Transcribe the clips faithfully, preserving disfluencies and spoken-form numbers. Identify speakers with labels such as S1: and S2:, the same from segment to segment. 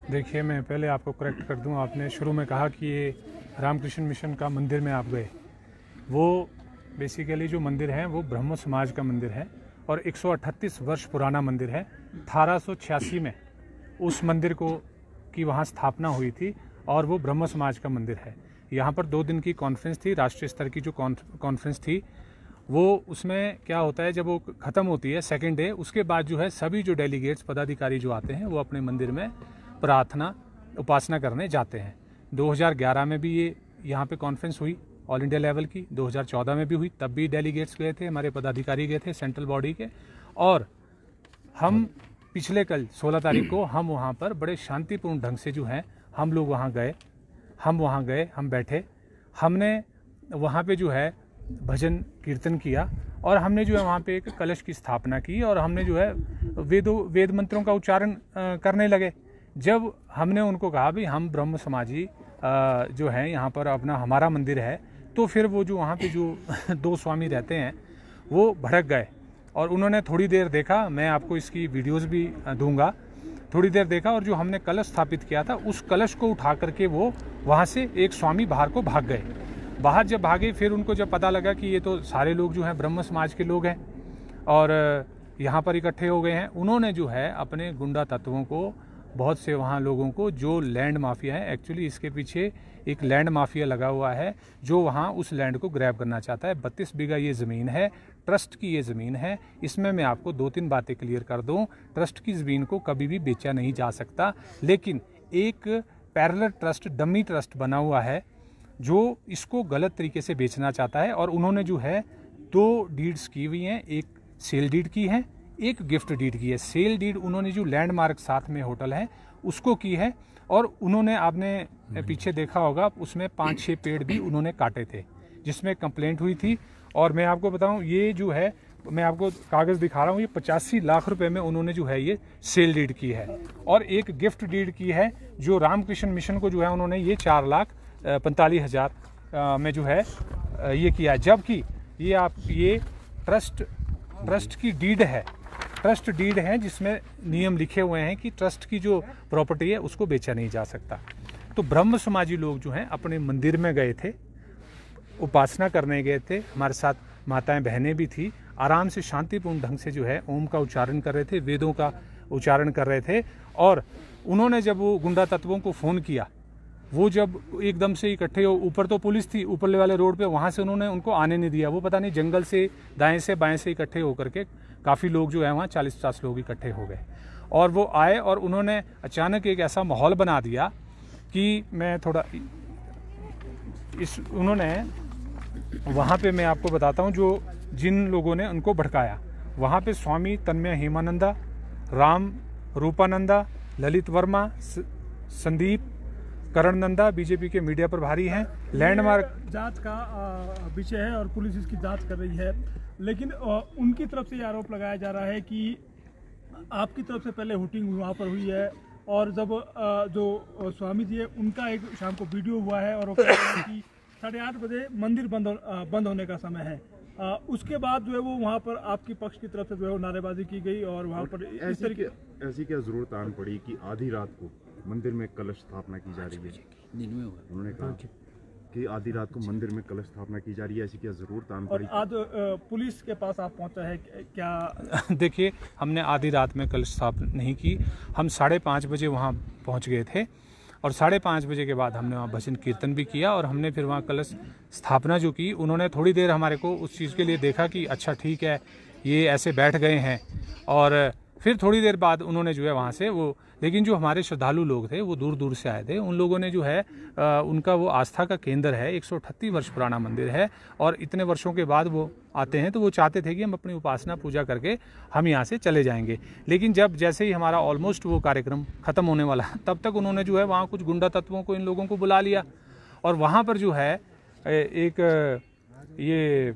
S1: देखिए, मैं पहले आपको करेक्ट कर दूं। आपने शुरू में कहा कि ये रामकृष्ण मिशन का मंदिर में आप गए। वो बेसिकली जो मंदिर है वो ब्रह्म समाज का मंदिर है और एक सौ अड़तीस वर्ष पुराना मंदिर है। अठारह सौ छियासी में उस मंदिर को की वहाँ स्थापना हुई थी और वो ब्रह्म समाज का मंदिर है। यहाँ पर दो दिन की कॉन्फ्रेंस थी, राष्ट्रीय स्तर की जो कॉन्फ्रेंस थी वो, उसमें क्या होता है जब वो ख़त्म होती है सेकेंड डे, उसके बाद जो है सभी जो डेलीगेट्स पदाधिकारी जो आते हैं वो अपने मंदिर में प्रार्थना उपासना करने जाते हैं। दो हज़ार ग्यारह में भी ये यहाँ पे कॉन्फ्रेंस हुई ऑल इंडिया लेवल की, दो हज़ार चौदह में भी हुई, तब भी डेलीगेट्स गए थे, हमारे पदाधिकारी गए थे सेंट्रल बॉडी के। और हम पिछले कल सोलह तारीख को हम वहाँ पर बड़े शांतिपूर्ण ढंग से जो है हम लोग वहाँ गए हम वहाँ गए हम बैठे, हमने वहाँ पे जो है भजन कीर्तन किया और हमने जो है वहाँ पे एक कलश की स्थापना की और हमने जो है वेदों वेद मंत्रों का उच्चारण करने लगे। जब हमने उनको कहा भी हम ब्रह्म समाजी जो हैं यहाँ पर अपना हमारा मंदिर है, तो फिर वो जो वहाँ पे जो दो स्वामी रहते हैं वो भड़क गए और उन्होंने थोड़ी देर देखा, मैं आपको इसकी वीडियोस भी दूंगा, थोड़ी देर देखा और जो हमने कलश स्थापित किया था उस कलश को उठा करके वो वहाँ से एक स्वामी बाहर को भाग गए। बाहर जब भागे फिर उनको जब पता लगा कि ये तो सारे लोग जो हैं ब्रह्म समाज के लोग हैं और यहाँ पर इकट्ठे हो गए हैं, उन्होंने जो है अपने गुंडा तत्वों को, बहुत से वहाँ लोगों को, जो लैंड माफिया है, एक्चुअली इसके पीछे एक लैंड माफिया लगा हुआ है जो वहाँ उस लैंड को ग्रैब करना चाहता है। बत्तीस बीघा ये ज़मीन है, ट्रस्ट की ये ज़मीन है। इसमें मैं आपको दो तीन बातें क्लियर कर दूँ। ट्रस्ट की ज़मीन को कभी भी बेचा नहीं जा सकता, लेकिन एक पैरेलल ट्रस्ट, डमी ट्रस्ट बना हुआ है जो इसको गलत तरीके से बेचना चाहता है। और उन्होंने जो है दो डीड्स की हुई हैं, एक सेल डीड की है, एक गिफ्ट डीड की है। सेल डीड उन्होंने जो लैंडमार्क साथ में होटल है उसको की है और उन्होंने, आपने पीछे देखा होगा, उसमें पाँच छः पेड़ भी उन्होंने काटे थे जिसमें कंप्लेंट हुई थी। और मैं आपको बताऊं, ये जो है, मैं आपको कागज़ दिखा रहा हूँ, ये पचासी लाख रुपए में उन्होंने जो है ये सेल डीड की है और एक गिफ्ट डीड की है जो रामकृष्ण मिशन को जो है उन्होंने ये चार लाख पैंतालीस हज़ार में जो है ये किया है। जबकि ये आप ये ट्रस्ट ट्रस्ट की डीड है, ट्रस्ट डीड है जिसमें नियम लिखे हुए हैं कि ट्रस्ट की जो प्रॉपर्टी है उसको बेचा नहीं जा सकता। तो ब्रह्म समाजी लोग जो हैं अपने मंदिर में गए थे, उपासना करने गए थे, हमारे साथ माताएं बहनें भी थी, आराम से शांतिपूर्ण ढंग से जो है ओम का उच्चारण कर रहे थे, वेदों का उच्चारण कर रहे थे। और उन्होंने जब वो गुंडा तत्वों को फ़ोन किया, वो जब एकदम से इकट्ठे हो, ऊपर तो पुलिस थी ऊपर वाले रोड पे, वहाँ से उन्होंने उनको आने नहीं दिया। वो पता नहीं जंगल से दाएं से बाएं से इकट्ठे होकर के काफ़ी लोग जो है वहाँ चालीस पचास लोग इकट्ठे हो गए और वो आए और उन्होंने अचानक एक ऐसा माहौल बना दिया कि मैं थोड़ा इस उन्होंने वहाँ पे मैं आपको बताता हूँ जो जिन लोगों ने उनको भड़काया। वहाँ पे स्वामी तन्मय हेमानंदा, राम रूपानंदा, ललित वर्मा, संदीप करण नंदा बीजेपी के मीडिया प्रभारी हैं। लैंडमार्क
S2: जांच का विषय है और पुलिस इसकी जांच कर रही है, लेकिन उनकी तरफ से ये आरोप लगाया जा रहा है कि आपकी तरफ से पहले हुटिंग वहाँ पर हुई है और जब जो स्वामी जी है उनका एक शाम को वीडियो हुआ है और वो कह रहे हैं कि साढ़े आठ बजे मंदिर बंद बंद होने का समय है। आ, उसके बाद जो है वो वहाँ पर आपकी पक्ष की तरफ से जो है वो नारेबाजी की गई और वहाँ पर इस तरीके
S3: ऐसी क्या जरूरत आन पड़ी कि आधी रात को मंदिर में कलश स्थापना की जा रही है? उन्होंने कहा कि आधी रात को मंदिर में कलश स्थापना की जा रही है, ऐसी क्या जरूरत आन पड़ी?
S2: और आज पुलिस के पास आप पहुंचा है क्या?
S1: देखिए, हमने आधी रात में कलश स्थापना नहीं की, हम साढ़े पाँच बजे वहाँ पहुँच गए थे और साढ़े पाँच बजे के बाद हमने वहाँ भजन कीर्तन भी किया और हमने फिर वहाँ कलश स्थापना जो की, उन्होंने थोड़ी देर हमारे को उस चीज़ के लिए देखा कि अच्छा ठीक है ये ऐसे बैठ गए हैं और फिर थोड़ी देर बाद उन्होंने जो है वहाँ से वो, लेकिन जो हमारे श्रद्धालु लोग थे वो दूर दूर से आए थे, उन लोगों ने जो है आ, उनका वो आस्था का केंद्र है, एक सौ अठतीस वर्ष पुराना मंदिर है और इतने वर्षों के बाद वो आते हैं तो वो चाहते थे कि हम अपनी उपासना पूजा करके हम यहाँ से चले जाएंगे। लेकिन जब जैसे ही हमारा ऑलमोस्ट वो कार्यक्रम ख़त्म होने वाला तब तक उन्होंने जो है वहाँ कुछ गुंडा तत्वों को, इन लोगों को बुला लिया और वहाँ पर जो है एक ये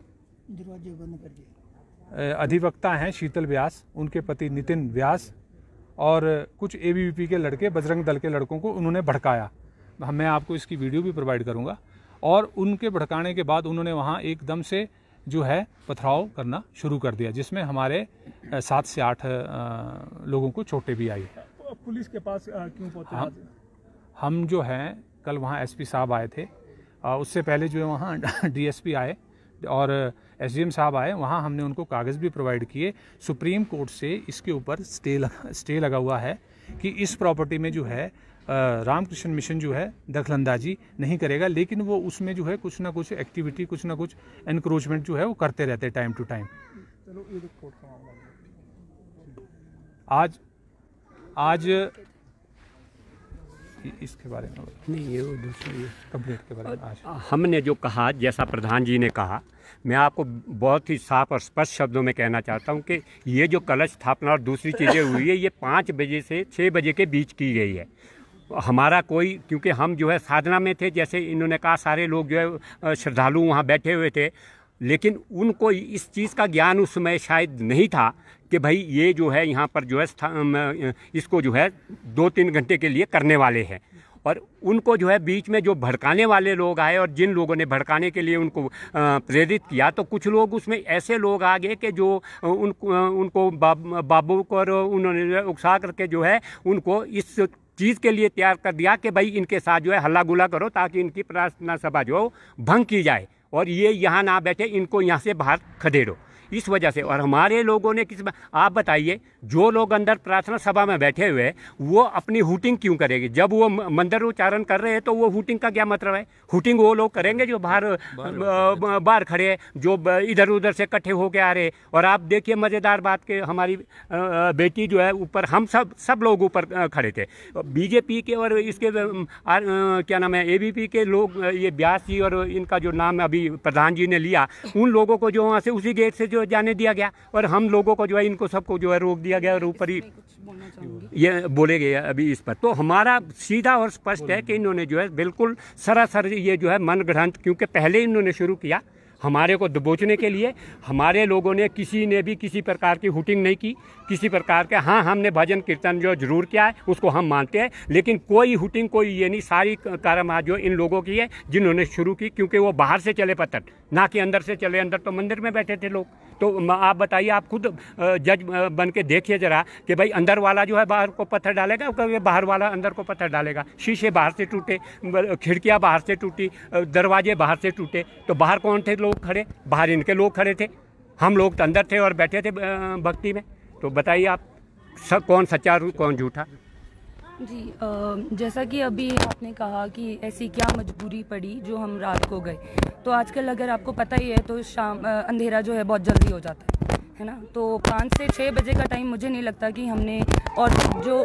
S1: अधिवक्ता हैं शीतल व्यास, उनके पति नितिन व्यास और कुछ एबीवीपी के लड़के, बजरंग दल के लड़कों को उन्होंने भड़काया। मैं आपको इसकी वीडियो भी प्रोवाइड करूंगा। और उनके भड़काने के बाद उन्होंने वहाँ एकदम से जो है पथराव करना शुरू कर दिया, जिसमें हमारे सात से आठ लोगों को चोटें भी आई।
S2: पुलिस के पास अ, क्यों पहुंचे?
S1: हम हम जो हैं कल वहाँ एसपी साहब आए थे, आ, उससे पहले जो है वहाँ डीएसपी आए और एसडीएम साहब आए, वहाँ हमने उनको कागज़ भी प्रोवाइड किए। सुप्रीम कोर्ट से इसके ऊपर स्टे लगा स्टे लगा हुआ है कि इस प्रॉपर्टी में जो है रामकृष्ण मिशन जो है दखलंदाजी नहीं करेगा, लेकिन वो उसमें जो है कुछ ना कुछ एक्टिविटी, कुछ ना कुछ एनक्रोचमेंट जो है वो करते रहते हैं टाइम टू टाइम।
S2: चलो ये कोर्ट का मामला है।
S1: आज आज इसके बारे में
S4: नहीं, ये वो दूसरी
S1: कंप्लीट के बारे में आज
S4: हमने जो कहा, जैसा प्रधान जी ने कहा, मैं आपको बहुत ही साफ और स्पष्ट शब्दों में कहना चाहता हूं कि ये जो कलश स्थापना और दूसरी चीज़ें हुई है, ये पाँच बजे से छः बजे के बीच की गई है। हमारा कोई, क्योंकि हम जो है साधना में थे, जैसे इन्होंने कहा सारे लोग जो है श्रद्धालु वहाँ बैठे हुए थे, लेकिन उनको इस चीज़ का ज्ञान उस समय शायद नहीं था कि भाई ये जो है यहाँ पर जो है इसको जो है दो तीन घंटे के लिए करने वाले हैं। और उनको जो है बीच में जो भड़काने वाले लोग आए और जिन लोगों ने भड़काने के लिए उनको प्रेरित किया, तो कुछ लोग उसमें ऐसे लोग आ गए कि जो उनको उनको बाबू को उन्होंने उकसा करके जो है उनको इस चीज़ के लिए तैयार कर दिया कि भाई इनके साथ जो है हल्ला गुल्ला करो ताकि इनकी प्रार्थना सभा जो भंग की जाए और ये यहाँ ना बैठे, इनको यहाँ से बाहर खदेड़ो, इस वजह से। और हमारे लोगों ने किस, आप बताइए, जो लोग अंदर प्रार्थना सभा में बैठे हुए हैं वो अपनी हुटिंग क्यों करेंगे? जब वो मंदिर उच्चारण कर रहे हैं तो वो हुटिंग का क्या मतलब है? हुटिंग वो लोग करेंगे जो बाहर बाहर खड़े हैं, जो इधर उधर से इकट्ठे होके आ रहे हैं। और आप देखिए मज़ेदार बात के, हमारी बेटी जो है ऊपर, हम सब सब लोग ऊपर खड़े थे, बीजेपी के और इसके क्या नाम है एबीपी के लोग, ये व्यास जी और इनका जो नाम अभी प्रधान जी ने लिया, उन लोगों को जो वहाँ से उसी गेट से जो जाने दिया गया और हम लोगों को जो है इनको सबको जो है रोक दिया गया और ऊपर ही ये बोले गए अभी इस पर। तो हमारा सीधा और स्पष्ट है कि इन्होंने जो है बिल्कुल सरासर ये जो है मनगढ़ंत, क्योंकि पहले इन्होंने शुरू किया हमारे को दबोचने के लिए। हमारे लोगों ने किसी ने भी किसी प्रकार की हुटिंग नहीं की, किसी प्रकार के, हाँ हमने भजन कीर्तन जो जरूर किया है उसको हम मानते हैं, लेकिन कोई हुटिंग कोई ये नहीं, सारी कारवाई जो इन लोगों की है जिन्होंने शुरू की, क्योंकि वो बाहर से चले पत्थर, ना कि अंदर से चले। अंदर तो मंदिर में बैठे थे लोग। तो आप बताइए, आप खुद जज बन के देखिए जरा कि भाई अंदर वाला जो है बाहर को पत्थर डालेगा, बाहर वाला अंदर को पत्थर डालेगा। शीशे बाहर से टूटे, खिड़कियाँ बाहर से टूटी, दरवाजे बाहर से टूटे, तो बाहर कौन थे लोग खड़े? बाहर इनके लोग खड़े थे, हम लोग तो अंदर थे और बैठे थे भक्ति में। तो बताइए आप सब कौन सच्चा कौन झूठा?
S5: जी, आ, जैसा कि अभी आपने कहा कि ऐसी क्या मजबूरी पड़ी जो हम रात को गए, तो आजकल अगर आपको पता ही है तो शाम अंधेरा जो है बहुत जल्दी हो जाता है है ना। तो पाँच से छः बजे का टाइम मुझे नहीं लगता कि हमने, और जो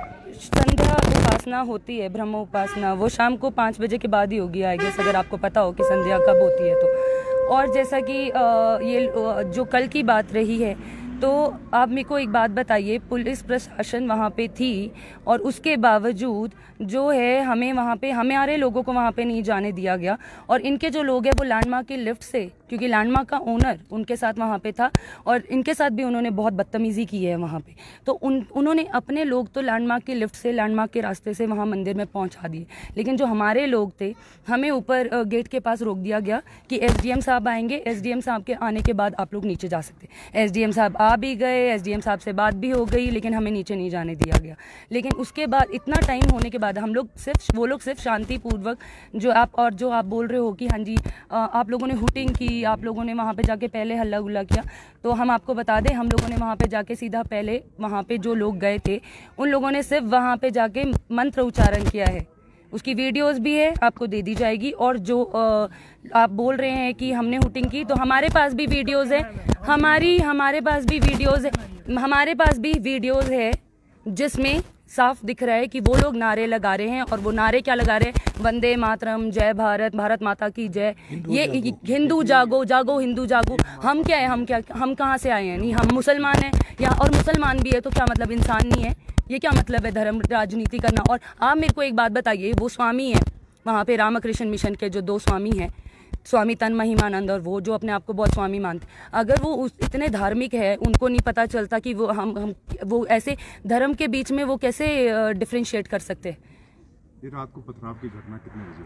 S5: संध्या उपासना होती है, ब्रह्म उपासना, वो शाम को पाँच बजे के बाद ही होगी आई गेस, अगर आपको पता हो कि संध्या कब होती है तो। और जैसा कि आ, ये जो कल की बात रही है, तो आप मेरे को एक बात बताइए, पुलिस प्रशासन वहाँ पे थी और उसके बावजूद जो है हमें वहाँ पे, हमारे लोगों को वहाँ पे नहीं जाने दिया गया। और इनके जो लोग हैं वो लैंडमार्क की लिफ्ट से, क्योंकि लैंडमार्क का ओनर उनके साथ वहाँ पे था और इनके साथ भी उन्होंने बहुत बदतमीज़ी की है वहाँ पे, तो उन उन्होंने अपने लोग तो लैंडमार्क की लिफ्ट से, लैंडमार्क के रास्ते से वहाँ मंदिर में पहुँचा दिए, लेकिन जो हमारे लोग थे हमें ऊपर गेट के पास रोक दिया गया कि एसडीएम साहब आएंगे, एसडीएम साहब के आने के बाद आप लोग नीचे जा सकते। एसडीएम साहब आ भी गए, एसडीएम साहब से बात भी हो गई, लेकिन हमें नीचे नहीं जाने दिया गया। लेकिन उसके बाद इतना टाइम होने के बाद हम लोग सिर्फ, वो लोग सिर्फ शांतिपूर्वक, जो आप और जो आप बोल रहे हो कि हाँ जी आप लोगों ने हुटिंग की, आप लोगों ने वहाँ पे जाके पहले हल्ला गुल्ला किया, तो हम आपको बता दें हम लोगों ने वहाँ पे जाके सीधा पहले वहाँ पे जो लोग गए थे उन लोगों ने सिर्फ वहाँ पे जाके मंत्र उच्चारण किया है, उसकी वीडियोस भी है, आपको दे दी जाएगी। और जो आ, आप बोल रहे हैं कि हमने हुटिंग की, तो हमारे पास भी वीडियोस है, हमारी हमारे पास भी वीडियोस है हमारे पास भी वीडियोस है जिसमें साफ दिख रहा है कि वो लोग नारे लगा रहे हैं। और वो नारे क्या लगा रहे हैं? वंदे मातरम, जय भारत, भारत माता की जय, ये हिंदू जागो, जागो हिंदू जागो। हम क्या है, हम क्या हम कहाँ से आए हैं? नहीं, हम मुसलमान हैं यहाँ, और मुसलमान भी है तो क्या मतलब इंसान नहीं है? ये क्या मतलब है धर्म राजनीति करना? और आप मेरे को एक बात बताइए, वो स्वामी है वहाँ पे रामकृष्ण मिशन के, जो दो स्वामी हैं, स्वामी तन महिमानंद और वो जो अपने आप को बहुत स्वामी मानते, अगर वो उस इतने धार्मिक है, उनको नहीं पता चलता कि वो हम हम वो ऐसे धर्म के बीच में वो कैसे डिफ्रेंशिएट कर सकते हैं?
S3: ये रात को पथराव की घटना कितने बजे?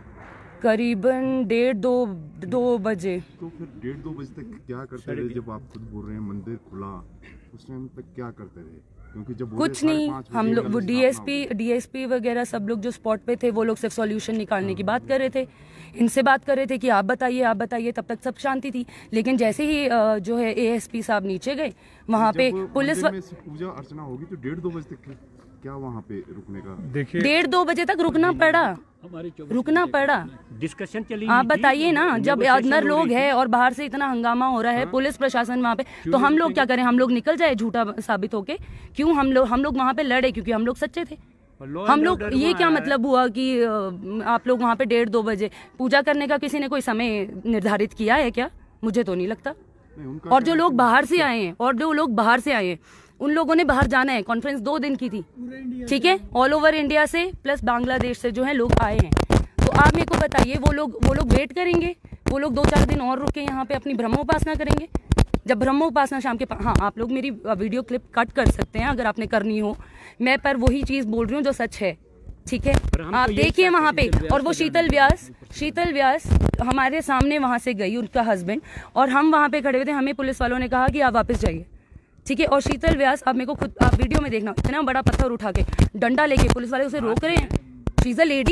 S5: करीबन डेढ़ दो दो बजे।
S3: तो फिर डेढ़ दो बजे तक क्या करते रहे? जब आप खुद बोल रहे हैं मंदिर खुला, उस टाइम तक क्या करते रहे? क्योंकि जब बोले
S5: कुछ
S3: साढ़े
S5: नहीं,
S3: पाँच बजे
S5: हम लोग वो
S3: कलश स्थापना
S5: डीएसपी डीएसपी वगैरह सब लोग जो स्पॉट पे थे वो लोग सिर्फ सॉल्यूशन निकालने की बात कर रहे थे, इनसे बात कर रहे थे कि आप बताइए आप बताइए, तब तक सब शांति थी। लेकिन जैसे ही अ, जो है एएसपी साहब नीचे गए वहाँ पे
S3: जब
S5: पुलिस
S3: मंदिर में पूजा अर्चना होगी तो डेढ़ दो बजे तक क्या वहाँ पे रुकने का?
S1: देखिए
S5: डेढ़ दो बजे तक रुकना पड़ा, रुकना पड़ा।
S4: डिस्कशन चली
S5: आप
S4: हुई थी,
S5: बताइए ना, जब
S4: negotiation
S5: अंदर
S4: हो
S5: लोग
S4: रही थी।
S5: हैं और बाहर से इतना हंगामा हो रहा है, पुलिस प्रशासन वहाँ पे, तो हम लोग क्या करें? हम लोग निकल जाए झूठा साबित होके? क्यों हम लोग हम लोग वहाँ पे लड़े? क्योंकि हम लोग सच्चे थे। हम लोग, ये क्या मतलब हुआ कि अ, आप लोग वहाँ पे डेढ़ दो बजे पूजा करने का किसी ने कोई समय निर्धारित किया है क्या? मुझे तो नहीं लगता। और जो लोग बाहर से आए हैं और जो लोग बाहर से आए हैं उन लोगों ने बाहर जाना है। कॉन्फ्रेंस दो दिन की थी, ठीक है, ऑल ओवर इंडिया से प्लस बांग्लादेश से जो है लोग आए हैं। तो आप मेरे को बताइए, वो लोग वो लोग वेट करेंगे? वो लोग दो चार दिन और रुके यहाँ पे अपनी ब्रह्मोपासना करेंगे? जब ब्रह्मोपासना शाम के पा... हाँ, आप लोग मेरी वीडियो क्लिप कट कर सकते हैं अगर आपने करनी हो, मैं पर वही चीज बोल रही हूँ जो सच है, ठीक है? आप देखिए वहाँ पे, और वो शीतल व्यास शीतल व्यास हमारे सामने वहाँ से गई, उनका हस्बैंड, और हम वहाँ पे खड़े हुए थे। हमें पुलिस वालों ने कहा कि आप वापस जाइए, ठीक है? और शीतल व्यास, आप मेरे को खुद आप वीडियो में देखना, इतना बड़ा पत्थर उठा के डंडा लेके पुलिस वाले उसे रोक रहे हैं। She is a lady.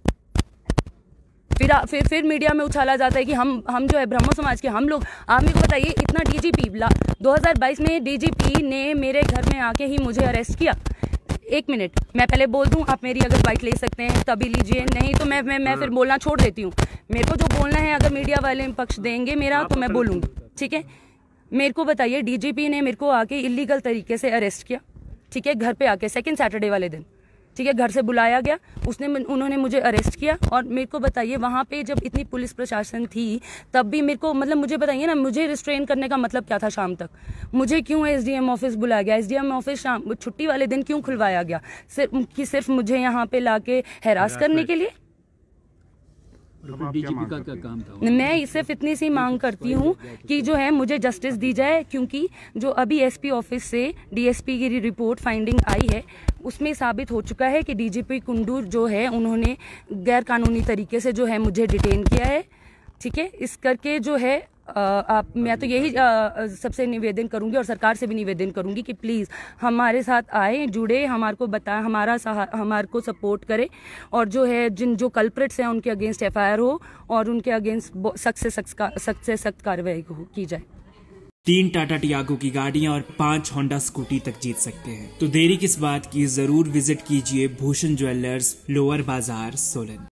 S5: फिर फिर फिर मीडिया में उछाला जाता है कि हम हम जो है ब्रह्मो समाज के हम लोग। आप मेरे को बताइए, इतना डीजीपी दो हज़ार बाईस में डीजीपी ने मेरे घर में आके ही मुझे अरेस्ट किया। एक मिनट, मैं पहले बोल दूं, आप मेरी अगर बाइट ले सकते हैं तभी लीजिए, नहीं तो मैं मैं मैं फिर बोलना छोड़ देती हूँ। मेरे को जो बोलना है, अगर मीडिया वाले पक्ष देंगे मेरा तो मैं बोलूँगी, ठीक है? मेरे को बताइए, डीजीपी ने मेरे को आके इलीगल तरीके से अरेस्ट किया, ठीक है? घर पे आके सेकंड सैटरडे वाले दिन, ठीक है, घर से बुलाया गया, उसने उन्होंने मुझे अरेस्ट किया। और मेरे को बताइए, वहाँ पे जब इतनी पुलिस प्रशासन थी तब भी मेरे को, मतलब मुझे बताइए ना, मुझे रिस्ट्रेन करने का मतलब क्या था? शाम तक मुझे क्यों एसडीएम ऑफिस बुलाया गया? एसडीएम ऑफिस शाम छुट्टी वाले दिन क्यों खुलवाया गया? सिर्फ कि सिर्फ मुझे यहाँ पे लाके हैरास करने के लिए?
S3: डीजीपी का क्या काम था?
S5: मैं सिर्फ इतनी सी मांग करती हूँ कि जो है मुझे जस्टिस दी जाए, क्योंकि जो अभी एसपी ऑफिस से डीएसपी की रिपोर्ट फाइंडिंग आई है उसमें साबित हो चुका है कि डीजीपी कुंडूर जो है उन्होंने गैर कानूनी तरीके से जो है मुझे डिटेन किया है, ठीक है? इस करके जो है आ, आप मैं तो यही आ, सबसे निवेदन करूंगी और सरकार से भी निवेदन करूंगी कि प्लीज़ हमारे साथ आए, जुड़े, हमारे को बताएं, हमारा हमारे को सपोर्ट करें, और जो है जिन जो कल्प्रिट्स हैं उनके अगेंस्ट एफआईआर हो और उनके अगेंस्ट सख्त से सख्त से सख्त कार्रवाई की जाए।
S6: तीन टाटा टियागो की गाड़ियां और पांच होंडा स्कूटी तक जीत सकते हैं, तो देरी किस बात की? जरूर विजिट कीजिए भूषण ज्वेलर्स, लोअर बाजार, सोलन।